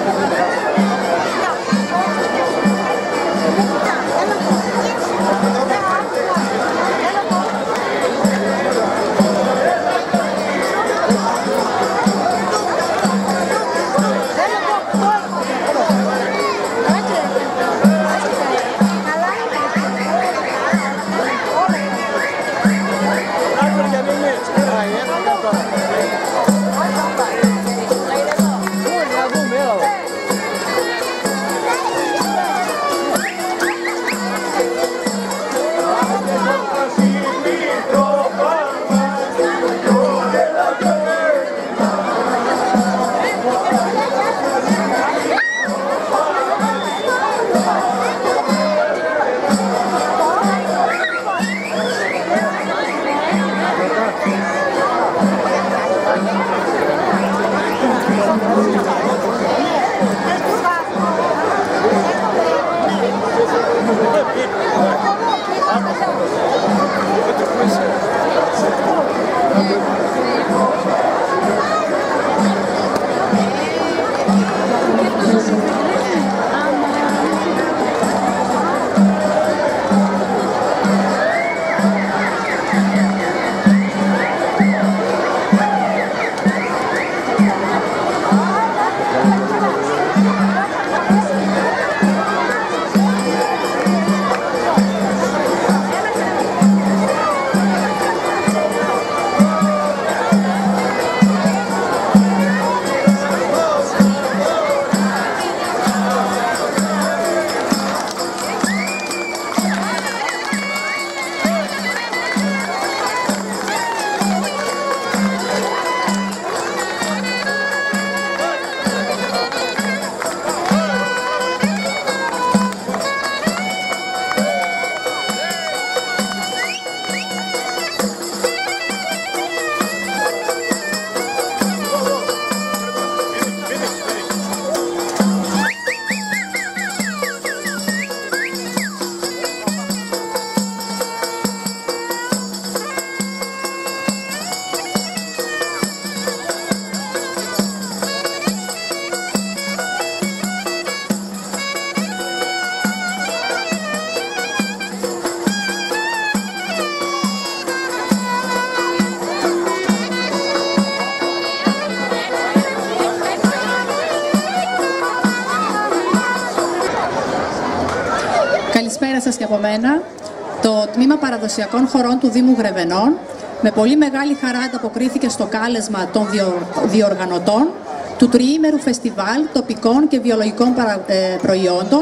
Καλησπέρα σας και από μένα. Το Τμήμα Παραδοσιακών Χωρών του Δήμου Γρεβενών με πολύ μεγάλη χαρά ανταποκρίθηκε στο κάλεσμα των διοργανωτών του τριήμερου φεστιβάλ τοπικών και βιολογικών προϊόντων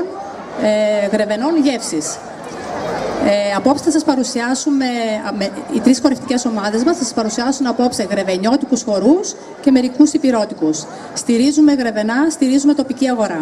Γρεβενών Γεύσης. Απόψε θα σας παρουσιάσουμε, οι τρεις χορευτικές ομάδες μας θα σας παρουσιάσουν απόψε γρεβενιώτικους χορούς και μερικούς υπηρώτικους. Στηρίζουμε Γρεβενά, στηρίζουμε τοπική αγορά.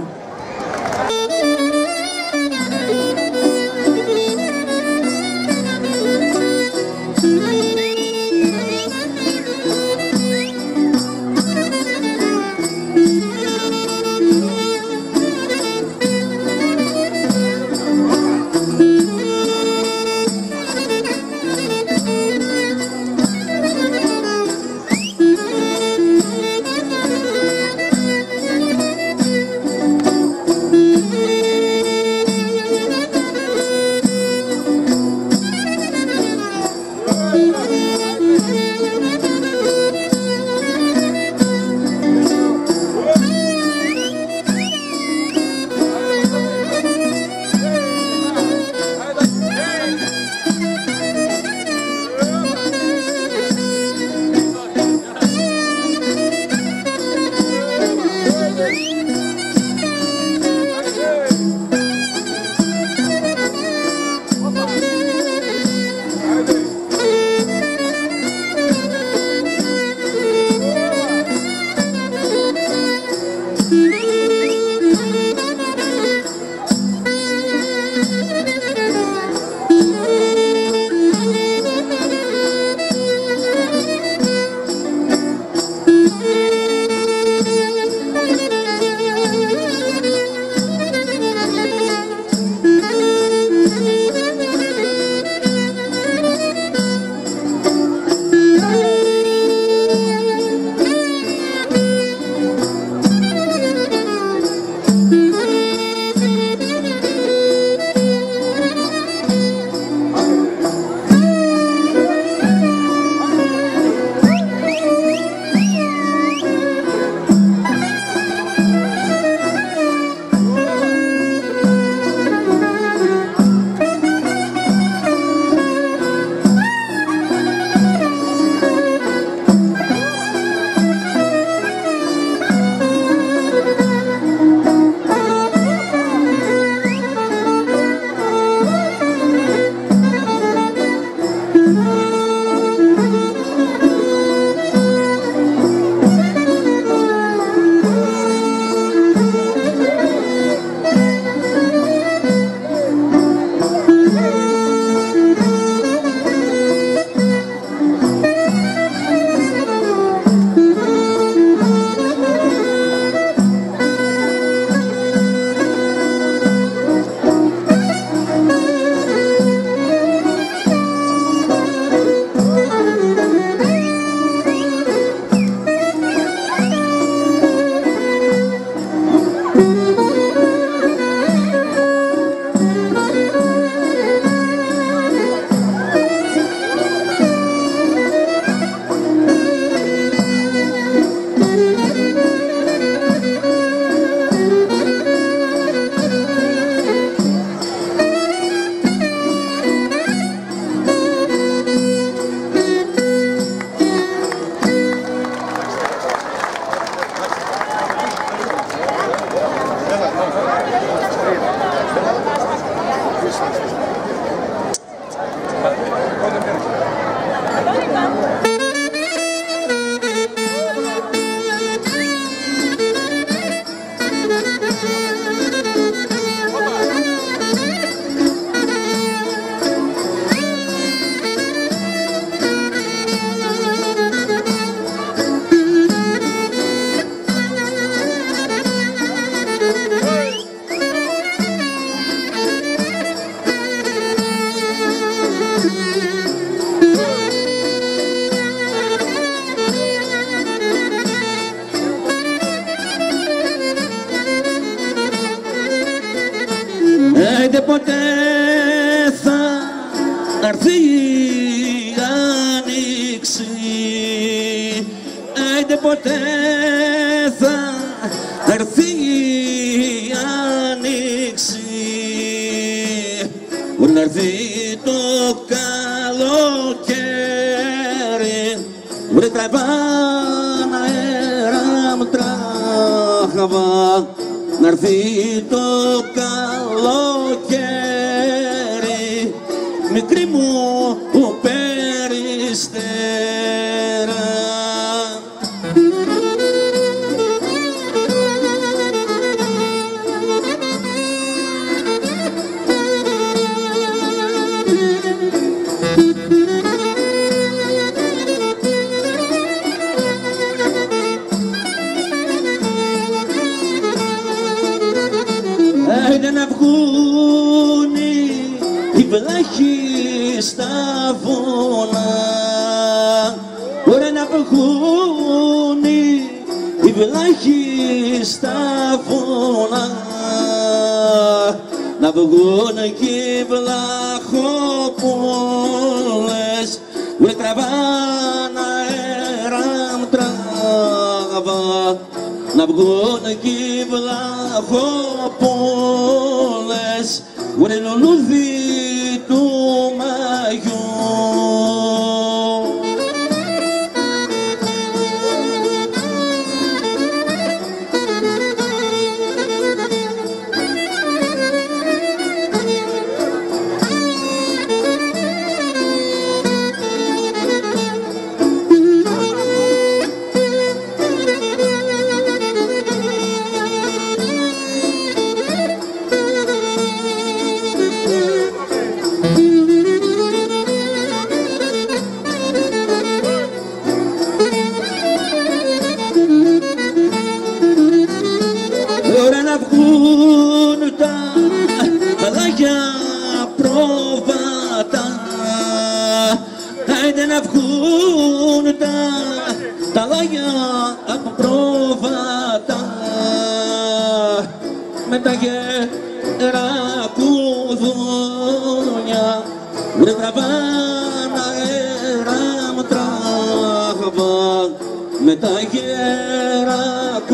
ποτέ θα έρθει η άνοιξη, άιντε ποτέ θα έρθει η άνοιξη, που να έρθει το καλοκαίρι, βρε τραβάν αέρα μου τράχαβα, να έρθει το καλοκαίρι, μικρή μου περιστέρα. Άιντε να βγουνε οι βλάχοι στα βουνά, ωραία να βγουνε οι βλάχοι στα βουνά, να βγουνε κι οι βλαχοπούλες, με τραβάν αέρα μου τράβα, να βγουνε κι οι βλαχοπούλες, βρε λουλούδι του Μαγιού. Ωραία να βγουν τα παλάγια πρόβατα, άιντε να βγουν τα παλάγια πρόβατα, με τα γέρα κουδούνια, βρε τραβάν αέρα μου τράβα, με τα γέρα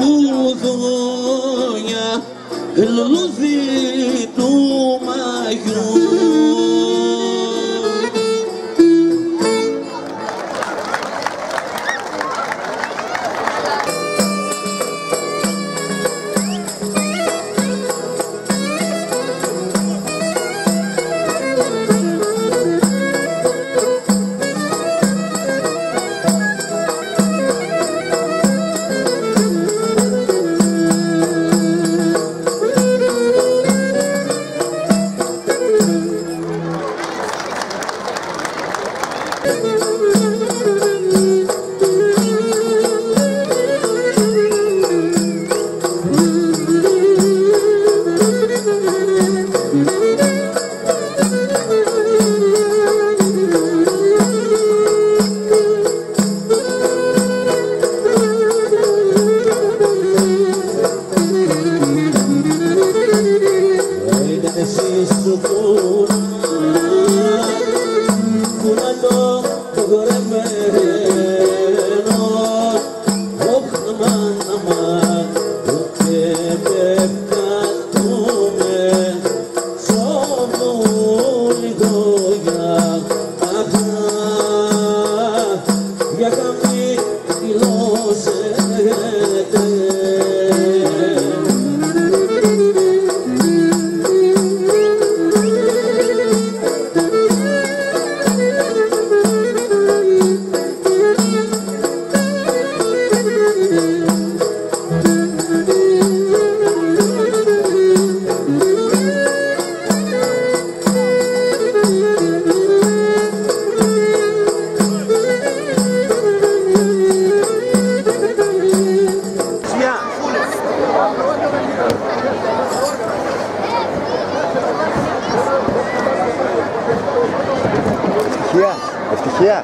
κουδούνια, λουλούδι του Μαγιού. Ευτυχία.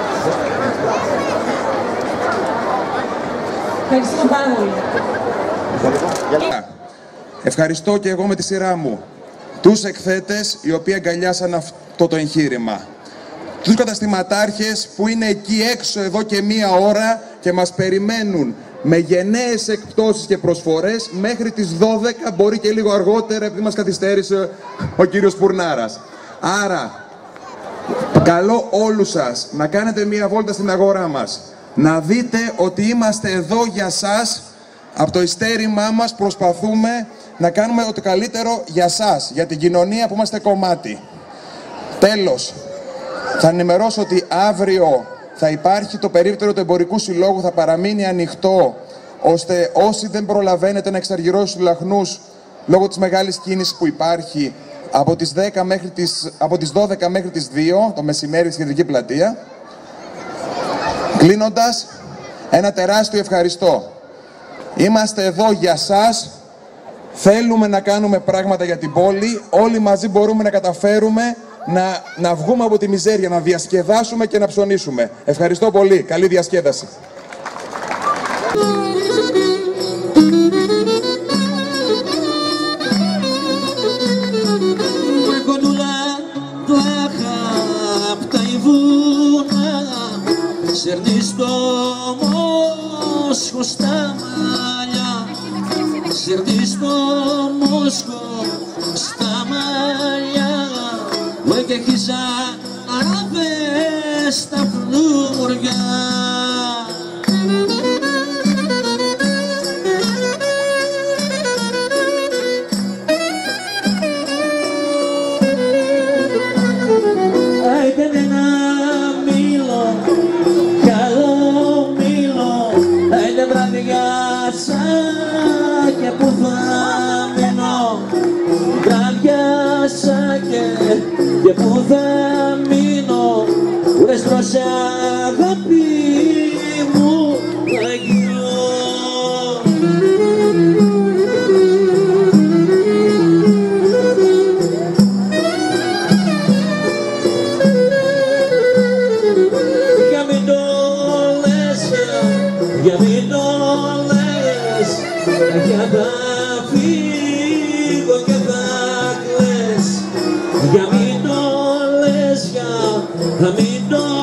Ευχαριστώ πάρα πολύ. Ευχαριστώ και εγώ με τη σειρά μου τους εκθέτες οι οποίοι αγκαλιάσαν αυτό το εγχείρημα, τους καταστηματάρχες που είναι εκεί έξω εδώ και μία ώρα και μας περιμένουν με γενναίες εκπτώσεις και προσφορές μέχρι τις 12, μπορεί και λίγο αργότερα επειδή μας καθυστέρησε ο κύριος Πουρνάρας. Άρα, καλώ όλους σας να κάνετε μία βόλτα στην αγορά μας, να δείτε ότι είμαστε εδώ για σας. Από το ειστέρημά μας προσπαθούμε να κάνουμε το καλύτερο για σας, για την κοινωνία που είμαστε κομμάτι. Τέλος, θα ενημερώσω ότι αύριο θα υπάρχει το περίπτερο του Εμπορικού Συλλόγου, θα παραμείνει ανοιχτό, ώστε όσοι δεν προλαβαίνετε να εξαργυρώσουν τους λαχνούς λόγω της μεγάλης κίνησης που υπάρχει από τις 12 μέχρι τις 2 το μεσημέρι στη Κεντρική Πλατεία. Κλείνοντας, ένα τεράστιο ευχαριστώ. Είμαστε εδώ για σας, θέλουμε να κάνουμε πράγματα για την πόλη, όλοι μαζί μπορούμε να καταφέρουμε να βγούμε από τη μιζέρια, να διασκεδάσουμε και να ψωνίσουμε. Ευχαριστώ πολύ, καλή διασκέδαση. Σέρνει στο Μόσχο στα μαλλιά, σέρνει στο Μόσχο στα μαλλιά, μου και χύσα αραβές στα φλουριά. Και που θα μείνω, βραδιάσα και που θα μείνω, βρες προς αγάπη μου να γίνω. Για μην το λες, για μην το λες, για θα φύγω και θα κλαις. Για μην το λες, για μην το